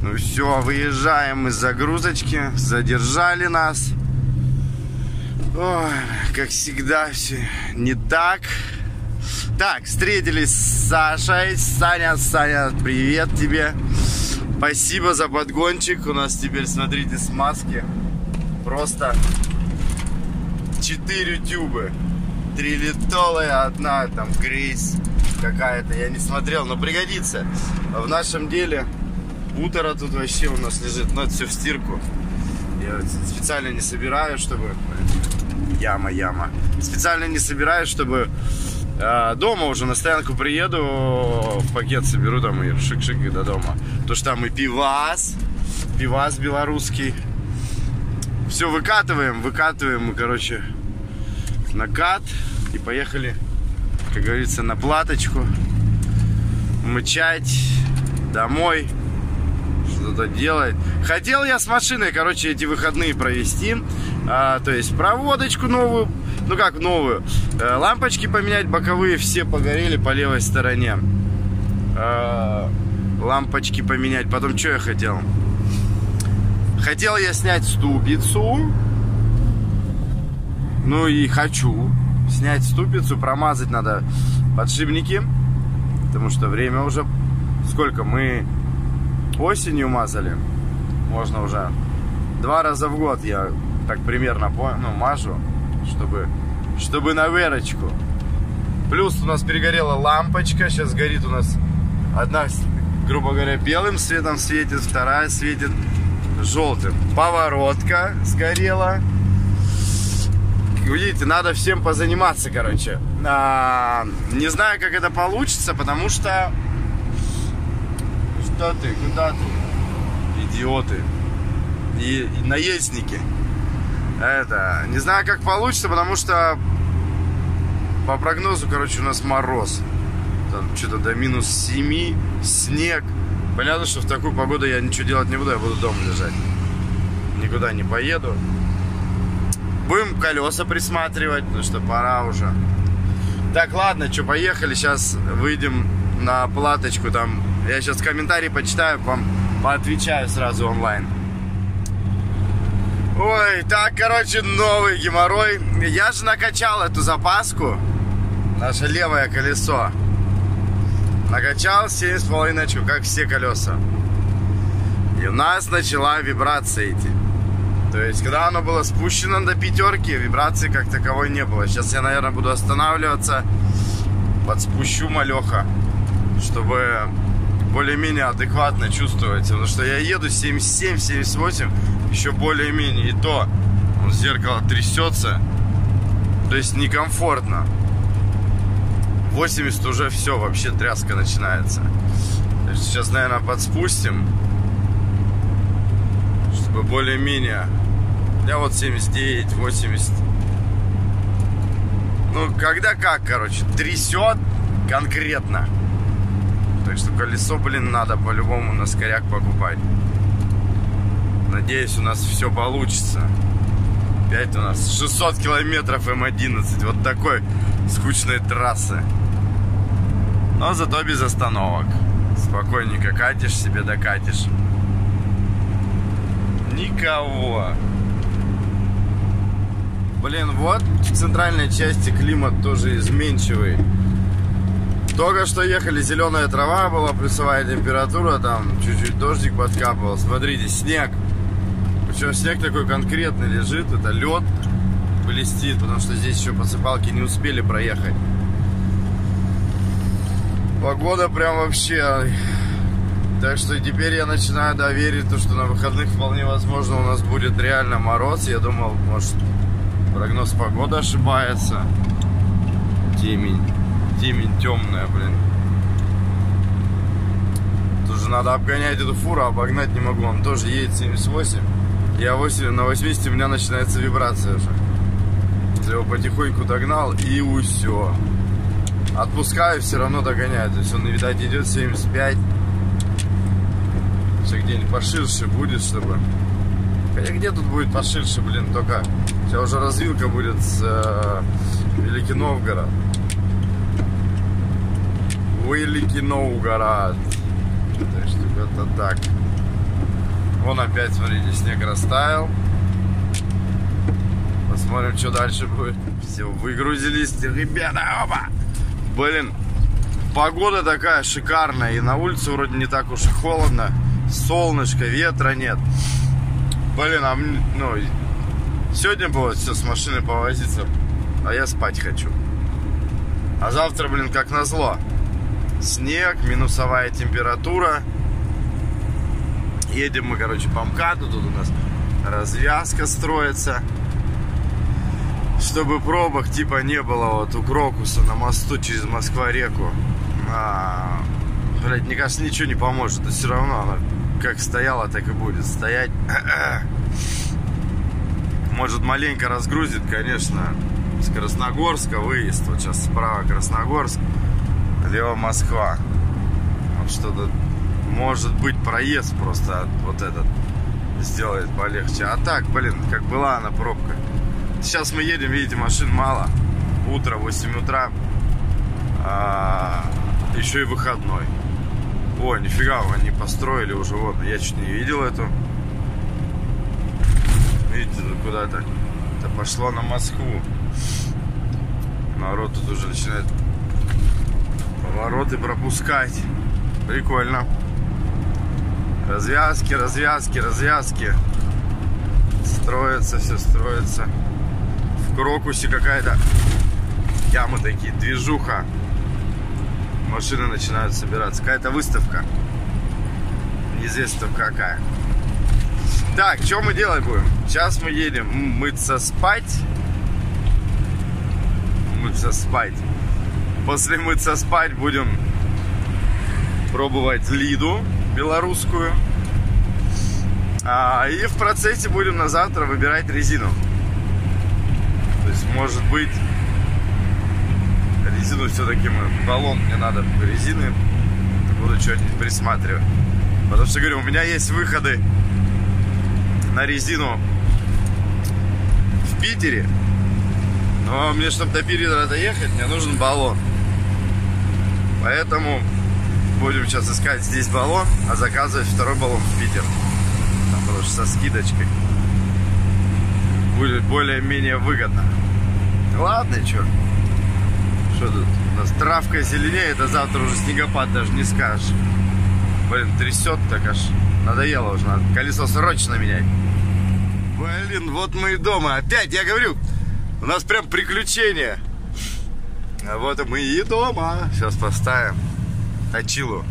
Ну все, выезжаем из загрузочки. Задержали нас. Ой, как всегда, все не так. Так, встретились с Сашей. Саня, привет тебе. Спасибо за подгончик. У нас теперь, смотрите, смазки. Просто 4 тюбы. 3 литолая, одна там грейс какая-то. Я не смотрел, но пригодится. В нашем деле утро тут вообще у нас лежит. Но это все в стирку. Я специально не собираю, чтобы... Яма. Специально не собираю, чтобы... Дома уже на стоянку приеду, в пакет соберу там и шик-шик и до дома. Потому что там и пивас белорусский. Все выкатываем, короче, накат. И поехали, как говорится, на платочку. Мычать домой. Что-то делать. Хотел я с машиной, короче, эти выходные провести. То есть проводочку новую. Ну как новую? Лампочки поменять, боковые все погорели по левой стороне. Лампочки поменять. Потом что я хотел? Хотел я снять ступицу. Ну и хочу снять ступицу. Промазать надо подшипники. Потому что время уже... Сколько? Мы осенью мазали. Можно уже 2 раза в год я так примерно мажу. Чтобы на верочку. Плюс у нас перегорела лампочка. Сейчас горит у нас одна, грубо говоря, белым светом светит, вторая светит желтым. Поворотка сгорела. Видите, надо всем позаниматься, короче. Не знаю, как это получится, потому что... Что ты? Куда ты? Идиоты. И наездники. Не знаю, как получится, потому что по прогнозу, короче, у нас мороз. Там что-то до -7, снег. Понятно, что в такую погоду я ничего делать не буду, я буду дома лежать. Никуда не поеду. Будем колеса присматривать, потому что пора уже. Так, ладно, что, поехали. Сейчас выйдем на платочку. Там я сейчас комментарии почитаю, вам поотвечаю сразу онлайн. Ой, так, короче, новый геморрой. Я же накачал эту запаску. Наше левое колесо. Накачал 7,5 очков, как все колеса. И у нас начала вибрация идти. То есть, когда оно было спущено до 5, вибрации как таковой не было. Сейчас я, наверное, буду останавливаться. Подспущу малеха, чтобы более-менее адекватно чувствовать. Потому что я еду 77, 78, еще более-менее. И то зеркало трясется. То есть некомфортно. 80 уже все, вообще тряска начинается. Сейчас, наверное, подспустим, чтобы более-менее. Я вот 79, 80. Ну, когда как, короче, трясет конкретно. Так что колесо, блин, надо по-любому на скоряк покупать. Надеюсь, у нас все получится. Опять у нас 600 километров М11. Вот такой скучной трассы. Но зато без остановок. Спокойненько катишь, себе докатишь. Никого. Блин, вот в центральной части климат тоже изменчивый. Только что ехали, зеленая трава была, плюсовая температура, там чуть-чуть дождик подкапывал. Смотрите, снег. Причем снег такой конкретный лежит, это лед блестит, потому что здесь еще посыпалки не успели проехать. Погода прям вообще... Так что теперь я начинаю верить, что на выходных вполне возможно у нас будет реально мороз. Я думал, может, прогноз погоды ошибается. Темень темная, блин. Тоже надо обгонять эту фуру, обогнать не могу. Он тоже едет 78. Я на 80 у меня начинается вибрация уже. Я его потихоньку догнал и все. Отпускаю, все равно догоняет. То есть он, видать, идет 75. Сейчас где-нибудь поширше будет, чтобы... Хотя где тут будет поширше, блин, только... Сейчас уже развилка будет с Великий Новгород. Великий Новгород. Так что это так. Вон опять, смотрите, снег растаял. Посмотрим, что дальше будет. Все, выгрузились, ребята, опа! Блин, погода такая шикарная. И на улице вроде не так уж и холодно. Солнышко, ветра нет. Блин, ну, сегодня было все с машиной повозиться, а я спать хочу. А завтра, блин, как назло. Снег, минусовая температура. Едем мы, короче, по МКАДу. Тут у нас развязка строится. Чтобы пробок типа не было вот у Крокуса на мосту через Москва-реку. Блять, мне кажется, ничего не поможет. Но все равно она как стояла, так и будет стоять. Может, маленько разгрузит, конечно. С Красногорска выезд. Вот сейчас справа Красногорск, лево Москва. Вот что-то, может быть, проезд просто вот этот сделает полегче. А так, блин, как была она пробка. Сейчас мы едем, видите, машин мало. Утро, 8 утра. Еще и выходной. Ой, нифига, они построили уже. Вот, я чуть не видел эту. Видите, тут куда-то это пошло на Москву. Народ тут уже начинает повороты пропускать. Прикольно. Развязки, развязки, развязки. Строится, все строится. В Крокусе какая-то ямы такие, движуха. Машины начинают собираться. Какая-то выставка. Неизвестно какая. Так, что мы делать будем? Сейчас мы едем мыться спать. Мыться спать. После мыться спать будем пробовать Лиду белорусскую. И в процессе будем на завтра выбирать резину. То есть, может быть, резину все-таки баллон мне надо резины. Буду что-нибудь присматривать. Потому что, говорю, у меня есть выходы на резину в Питере. Но мне, чтобы до Питера доехать, мне нужен баллон. Поэтому будем сейчас искать здесь баллон, а заказывать второй баллон в Питер. Потому что со скидочкой будет более-менее выгодно. Ладно, что тут? У нас травка зеленеет, а завтра уже снегопад, даже не скажешь. Блин, трясет так аж. Надоело уже, надо колесо срочно менять. Блин, вот мы и дома. Опять, я говорю, у нас прям приключения. А вот и мы и дома. Сейчас поставим точилу.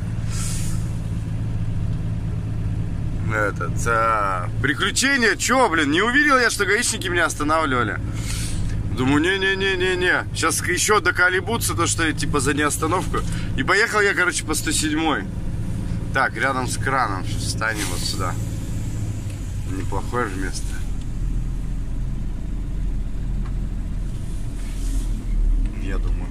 Приключения, чё, блин, не увидел я, что гаишники меня останавливали. Думаю, не-не-не-не-не. Сейчас еще доколебутся, то что типа за неостановку. И поехал я, короче, по 107-й. Так, рядом с краном. Встанем вот сюда. Неплохое же место. Я думаю.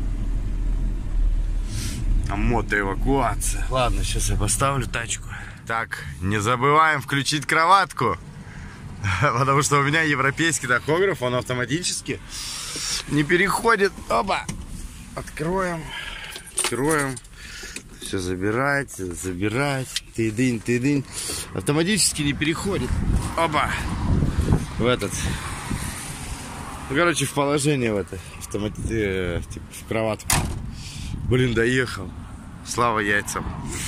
А мотоэвакуация. Ладно, сейчас я поставлю тачку. Так, не забываем включить кроватку. Потому что у меня европейский тахограф, он автоматически не переходит. Опа! Откроем. Откроем. Все забирать, забирать. Ты-дынь. Автоматически не переходит. Опа! В этот. Ну, короче, в положение в это. Типа в кроватку. Блин, доехал. Слава яйцам.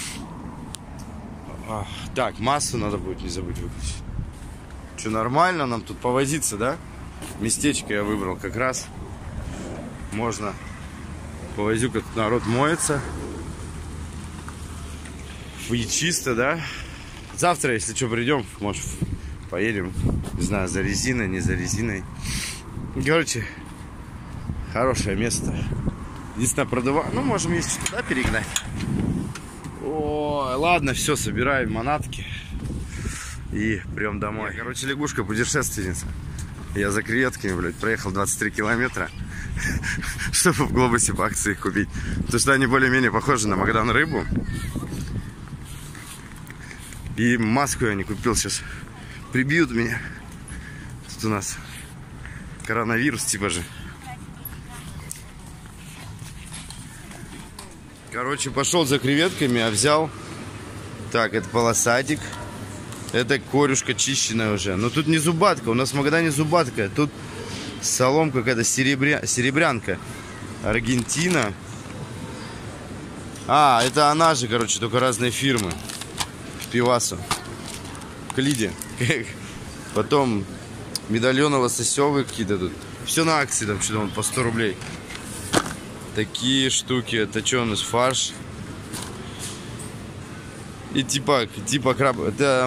Так, массу надо будет не забыть выключить. Что, нормально нам тут повозиться, да? Местечко я выбрал как раз. Можно повозюка, тут народ моется. И чисто, да? Завтра, если что, придем, может, поедем. Не знаю, за резиной, не за резиной. Короче, хорошее место. Единственное, продуваю. Ну, можем, если что, туда перегнать. Ой, ладно, все, собираем манатки. И прям домой. Короче, лягушка-путешественница. Я за креветками, блядь, проехал 23 километра, чтобы в Глобусе по акции купить. Потому что они более-менее похожи на Магадан рыбу. И маску я не купил, сейчас прибьют меня. Тут у нас коронавирус типа же. Короче, пошел за креветками, а взял... Так, это полосатик. Это корюшка чищенная уже. Но тут не зубатка. У нас в Магадане зубатка. Тут соломка какая-то серебрянка. Аргентина. А, это она же, короче, только разные фирмы. Пивасу. Клиди. Потом медальоново-сосевые какие-то тут. Все на акции, там что-то по 100 рублей. Такие штуки. Это что у нас? Фарш. И типа краб. Это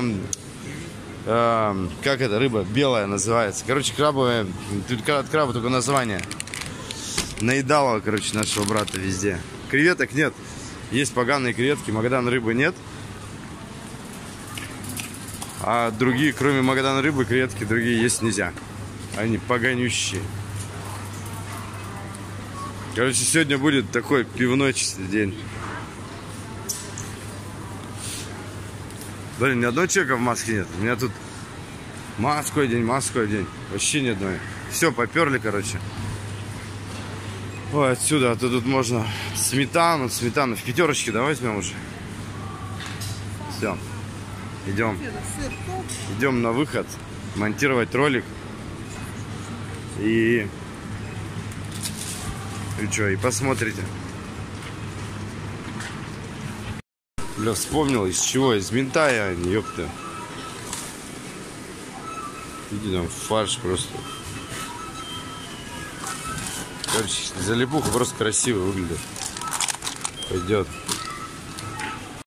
как это рыба? Белая называется. Короче, крабовая. Тут от краба только название. Наедало, короче, нашего брата везде. Креветок нет. Есть поганые креветки. Магадан рыбы нет. А другие, кроме Магадана рыбы, креветки другие есть нельзя. Они поганющие. Короче, сегодня будет такой пивной чистый день. Блин, ни одного человека в маске нет. У меня тут морской день. Вообще ни одной. Все, поперли, короче. Ой, отсюда, а то тут можно сметану в пятерочке, давай возьмем уже. Все. Идем на выход. Монтировать ролик. И что, и посмотрите. Бля, вспомнил, из чего? Из минтая, ёпта. Иди там, фарш просто. Короче, залипуха просто красиво выглядит. Пойдет.